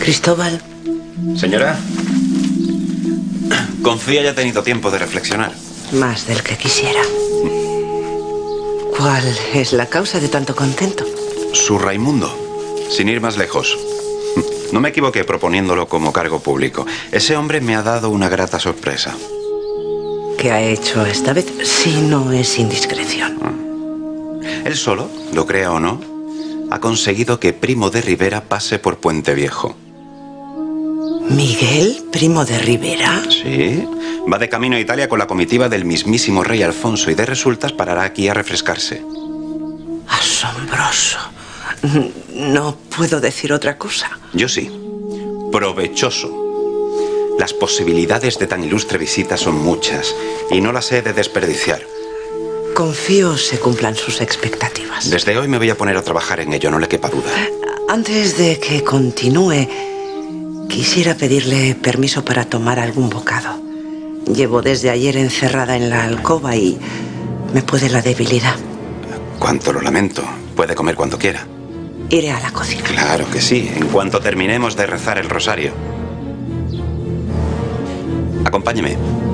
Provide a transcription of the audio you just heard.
Cristóbal. Señora, confío haya tenido tiempo de reflexionar. Más del que quisiera. ¿Cuál es la causa de tanto contento? Su Raimundo. Sin ir más lejos. No me equivoqué proponiéndolo como cargo público. Ese hombre me ha dado una grata sorpresa. ¿Qué ha hecho esta vez? Si no es indiscreción. Él solo, lo crea o no, ha conseguido que Primo de Rivera pase por Puente Viejo. ¿Miguel, Primo de Rivera? Sí. Va de camino a Italia con la comitiva del mismísimo rey Alfonso y de resultas parará aquí a refrescarse. Asombroso. No puedo decir otra cosa. Yo sí. Provechoso. Las posibilidades de tan ilustre visita son muchas y no las he de desperdiciar. Confío se cumplan sus expectativas. Desde hoy me voy a poner a trabajar en ello, no le quepa duda. Antes de que continúe, quisiera pedirle permiso para tomar algún bocado. Llevo desde ayer encerrada en la alcoba y me puede la debilidad. Cuánto lo lamento. Puede comer cuando quiera. Iré a la cocina. Claro que sí, en cuanto terminemos de rezar el rosario. Acompáñeme.